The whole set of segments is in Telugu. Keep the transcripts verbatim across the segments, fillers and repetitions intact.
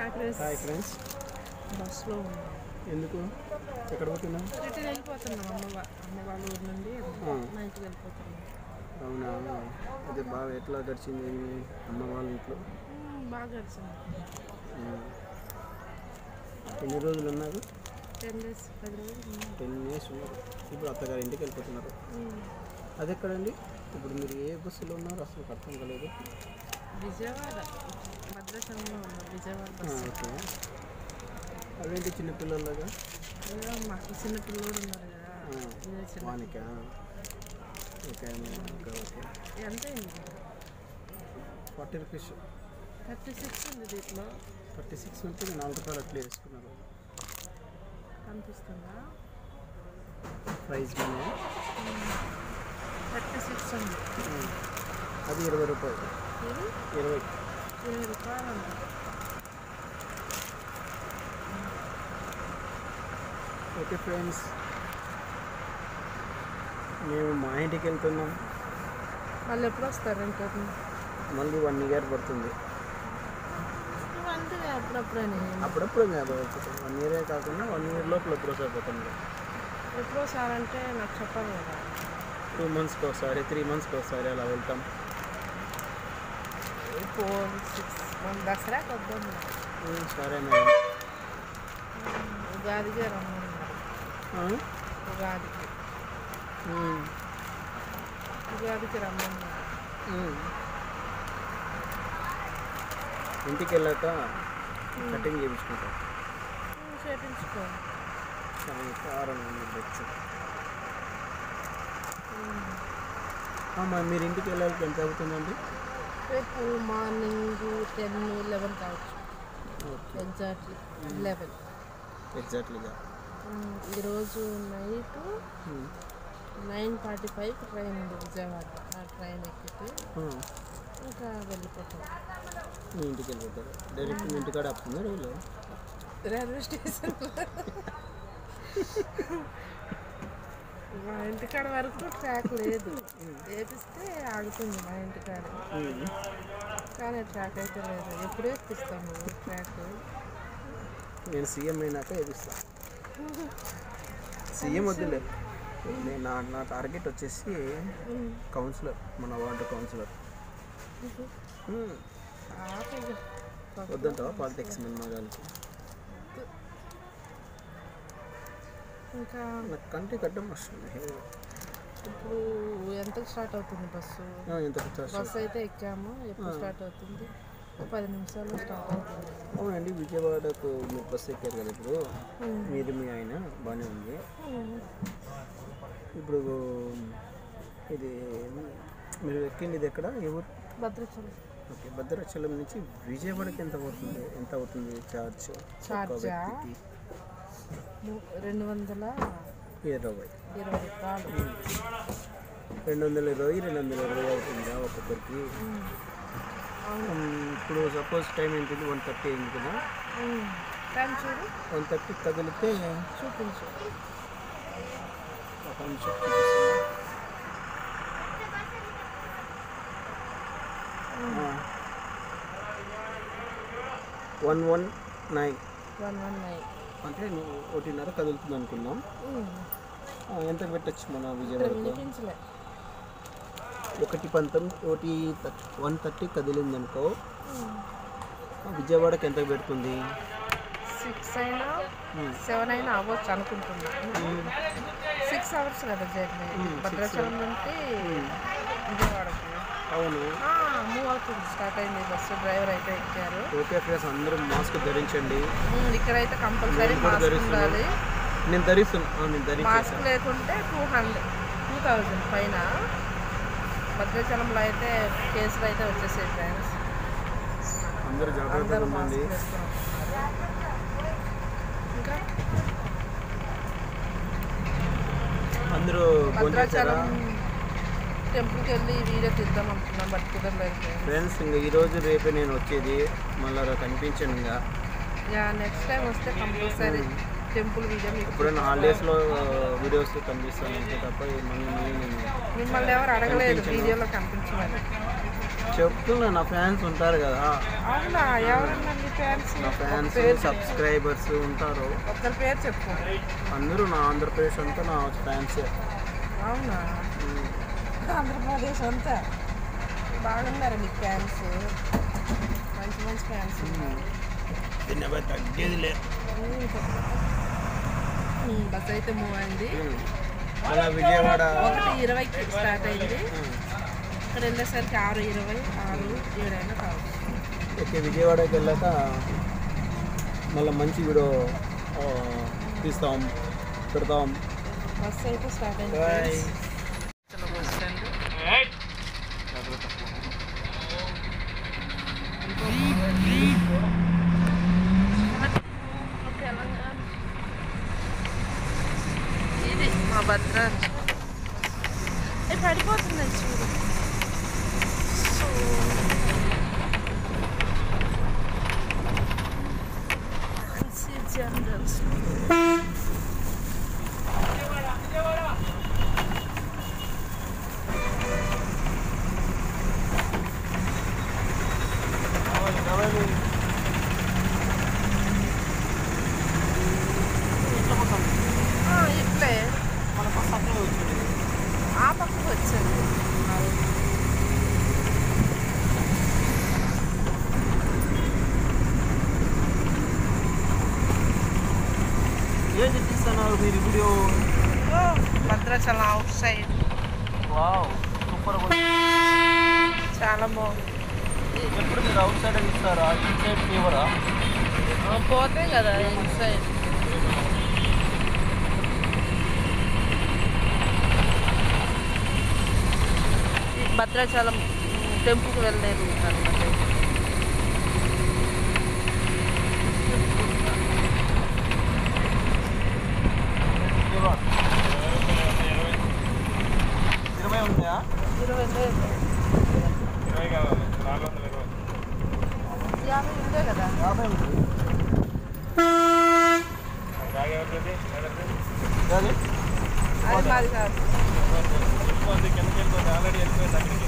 Hi friends. బస్సులో ఎందుకు ఎక్కడ పోతున్నాం? రిటర్న్ వెళ్ళిపోతున్నాం అమ్మ అమ్మ వాళ్ళ ఊరు నుండి మా ఇంటికి వెళ్ళిపోతున్నాం. అవునా? అదే బాగా ఎట్లా గడిచింది అమ్మ వాళ్ళ ఇంట్లో? బాగా గడిచింది. ఎన్ని రోజులు ఉన్నారు? టెన్ డేస్ పది రోజులు టెన్ డేస్ ఉన్నారు. ఇప్పుడు అత్తగారి ఇంటికి వెళ్ళిపోతున్నారు. అది ఎక్కడండి? ఇప్పుడు మీరు ఏ బస్సులో ఉన్నారు అసలు అర్థం కాలేదు. విజయవాడ భద్రాచలంలో ఉన్నారు. విజయవాడ బస్సు. ఓకే. అదేంటి చిన్నపిల్లలాగా? మాకు చిన్న పిల్లలు ఉన్నారు కదా. వానికా? Okay okay okay. ఎంత అయింది? Forty rupees. థర్టీ సిక్స్ ఉంది దీంట్లో. థర్టీ సిక్స్ ఉంటే నాలుగు రూపాయలు అట్లా వేసుకున్నారు. కనిపిస్తుందా ప్రైస్? థర్టీ సిక్స్ ఉంది. అది ఇరవై రూపాయలు. ఇరవై ఇరవై రూపాయలు అంట. ఓకే ఫ్రెండ్స్, మేము మా ఇంటికి వెళ్తున్నాం. వాళ్ళు ఎప్పుడు వస్తారు? ఇంకా మళ్ళీ వన్ ఇయర్ పడుతుంది. అంతే అప్పుడప్పుడని. అప్పుడప్పుడు కాదు, వన్ ఇయరే కాకుండా వన్ ఇయర్ లోపల ఎప్పుడు సరిపోతుంది. ఎప్పుడు వస్తారంటే నాకు చెప్పాలి కదా. టూ మంత్స్కి ఒకసారి, త్రీ మంత్స్కి ఒకసారి అలా వెళ్తాం. ఫోర్ సిక్స్ దసరా కొద్దాం. సరే మేడం. ఉగాదికే రమ్మన్నారు. ఉగాదికి ఉగాదికి రమ్మన్నారు. ఇంటికి వెళ్ళాక కటింగ్ చేయించుకుంటాం. చేయించుకో. కారం వచ్చు. మీరు ఇంటికి వెళ్ళాలి ఎంత అవుతుందండి? రేపు మార్నింగ్ టెన్ లెవెన్ కావచ్చు. Exactly eleven. ఎగ్జాక్ట్లీగా. ఈరోజు నైట్ నైన్ ఫార్టీ ఫైవ్కి ట్రైన్ ఉంది విజయవాడ. ఆ ట్రైన్ ఎక్కితే ఇంకా వెళ్ళిపోతాం. మీ ఇంటికి వెళ్ళిపోతారు డైరెక్ట్? మీ ఇంటికాడ ఆపుతుంది రైలు? Railway station. మా ఇంటికాడ వరకు ట్రాక్ లేదు. వేపిస్తే ఆగుతుంది మా ఇంటికాడ, కానీ ట్రాక్ అయితే లేదు. ఎప్పుడు వేపిస్తాము ట్రాక్? నేను సీఎం అయినాక వేపిస్తాను. సీఎం వద్దులే. నేను నా నా టార్గెట్ వచ్చేసి కౌన్సిలర్, మన వార్డు కౌన్సిలర్. వద్దంటావా పాలిటిక్స్ మన గారికి? ఇంకా నాకు కంటి కట్టడం వస్తుంది. ఇప్పుడు ఎంతకు స్టార్ట్ అవుతుంది బస్సు? ఎంత బస్సు అయితే ఎక్కాము. ఎప్పుడు స్టార్ట్ అవుతుంది? పది నిమిషాలు స్టార్ట్ అవుతుంది. అవునండి. విజయవాడకు మీరు బస్సు ఎక్కారు కదా ఇప్పుడు, మీరు మీ ఆయన బాగానే ఉంది. ఇప్పుడు ఇది మీరు ఎక్కింది ఇది ఎక్కడ? ఎవరు? భద్రాచలం. ఓకే. భద్రాచలం నుంచి విజయవాడకి ఎంత అవుతుంది? ఎంత అవుతుంది ఛార్జ్? ఛార్జా రెండు వందల ఇరవై ఇరవై రూపాయలు. రెండు వందల ఇరవై రెండు వందల ఇరవై అవుతుందా ఒక్కొక్కరికి? ఇప్పుడు సపోజ్ టైం ఏంటిది? వన్ థర్టీ అయింది కదా. టైం చూడు. వన్ థర్టీ కదిలితే చూపించు. One one nine one one nine అంటే నువ్వు ఒకటిన్నర కదులుతుంది అనుకున్నాం. ఎంత పెట్టచ్చు మన విజయవాడ? ఒకటి పంతొమ్మిది ఒకటి వన్ థర్టీ కదిలింది అనుకో, విజయవాడకి ఎంత పెడుతుంది? సిక్స్ అయినా సెవెన్ అయినా అవ్వచ్చు అనుకుంటున్నా. సిక్స్ అవర్స్ కదా జర్నీ భద్రాచలం నుండి విజయవాడకి. అవును, మూవ్ అవుతుంది. స్టార్ట్ అయింది బస్సు. డ్రైవర్ అయితే ఎక్కారు. ఓకే ఫ్రెండ్స్, అందరూ మాస్క్ ధరించండి. ఇక్కడైతే కంపల్సరీ మాస్క్ ఉండాలి. నేను ధరిస్తున్నాను. నేను ధరి మాస్క్ లేకుంటే టూ హండ్రెడ్ టూ థౌజండ్ పైన. భద్రాచలంలో అయితే కేసులు అయితే వచ్చేసాయి ఫ్రెండ్స్. అందరూ జాగ్రత్తగా ఉండండి. ఇంకా అందరూ భద్రాచలం టెంపుల్కి వెళ్ళి వీడియో తీద్దాం అనుకున్నాం, బట్ కుదరలేదు ఫ్రెండ్స్. ఇంకా ఈరోజు రేపే నేను వచ్చేది, మళ్ళీ కనిపించాను. ఇంకా యా నెక్స్ట్ టైం వస్తే కంపల్సరీ టెంపుల్ వీడియో మీకు ఎప్పుడైనా హాలిడేస్లో వీడియోస్ కనిపిస్తాను అంతే తప్ప మళ్ళీ మళ్ళీ నేను మిమ్మల్ని ఎవరు అడగలేదు వీడియోలో కనిపించమని. చెప్తున్నా నా ఫ్యాన్స్ ఉంటారు కదా, అవునా? ఎవరన్నా మీ ఫ్యాన్స్? నా ఫ్యాన్స్ సబ్స్క్రైబర్స్ ఉంటారు. ఒక్కరి పేరు చెప్పు. అందరూ నా ఆంధ్రప్రదేశ్ అంతా నా ఫ్యాన్సే. అవునా? ఆంధ్రప్రదేశ్ అంతా బాగున్నారు మీకు ఫ్యాన్స్, మంచి మంచి ఫ్యాన్స్. తగ్గేది లేదు. బస్ అయితే మూవ్ అయింది. అలా విజయవాడ ఒకటి ఇరవైకి స్టార్ట్ అయింది. ఇక్కడ వెళ్ళేసరికి ఆరు ఇరవై ఆరు ఏడైనా కావచ్చు. ఓకే, విజయవాడకి వెళ్ళాక మళ్ళీ మంచి వీడియో తీస్తాం, పెడతాం. బస్ అయితే స్టార్ట్ అయింది. Bus stand Telangana. ఇది మా భద్రాద్రి. పడిపోతుంది చూడు. జనరల్స్ ఇట్లే ఆ పక్కకు వచ్చింది. ఏం చూపిస్తున్నారు మీరు video? Bhadrachalam outside. Wow, super. చాలా బాగుంది. ఎప్పుడు మీరు అవుట్ సైడ్ ఇస్తారా? ఇన్సైడ్ ఫీవరా? పోతే కదా ఇన్సైడ్. భద్రాచలం టెంపుల్కి వెళ్ళలేదు అనమాట. ఇరవై ఉన్నాయా? ఇరవై లేదు, యాభై ఉందే కదా. యాభై ఉంటుంది. అది మాది కాదు. ఆల్రెడీ వెళ్ళిపోయింది అక్కడికి.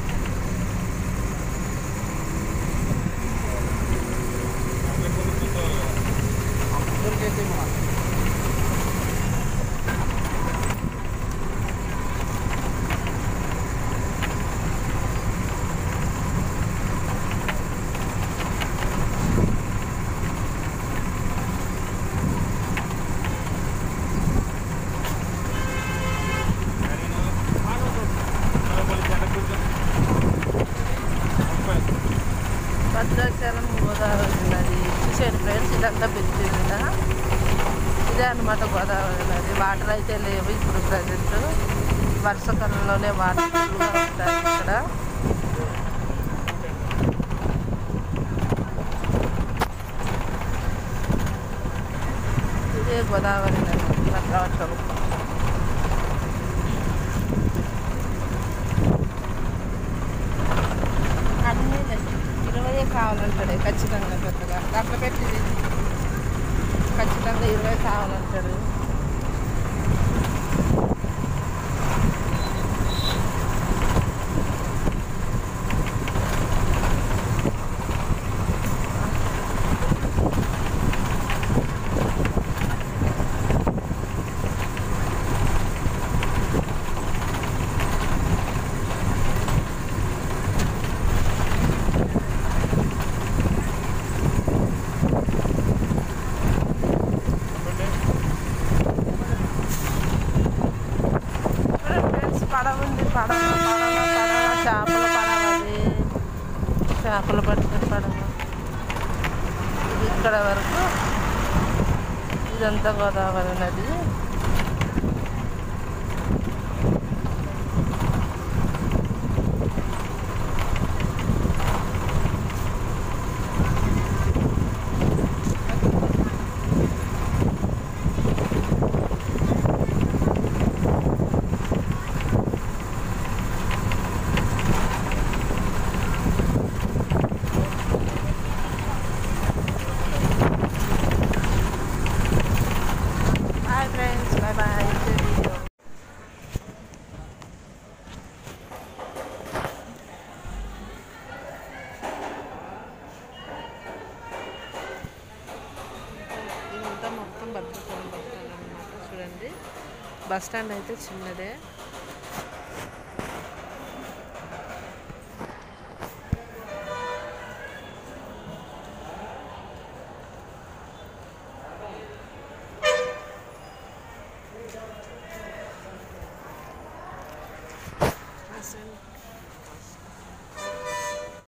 భద్రాచలం గోదావరి నది చూసాను ఫ్రెండ్స్. ఇదంతా పెరిగింది కదా, ఇదే అనమాట గోదావరి నది. వాటర్ అయితే లేవు ఇప్పుడు ప్రజెంట్. వర్షాకాలంలోనే వాటర్ ఫుల్గా ఉంటాయి ఇక్కడ. ఇదే గోదావరి నది భద్రాచలం. అన్నీ ఇరవై కావాలంటాడు ఖచ్చితంగా. పెద్దగా అట్లా పెట్టింది ఖచ్చితంగా ఇరవై కావాలంటాడు. పడవ ఉంది, పడవ పడవ పడవ చేపల పడవ. అది చేపలు పట్టిన పడవ. ఇది ఇక్కడ వరకు ఇదంతా గోదావరి నది. Hi friends. మొత్తం భద్రతా అనమాట. చూడండి బస్ స్టాండ్ అయితే చిన్నదే. Present.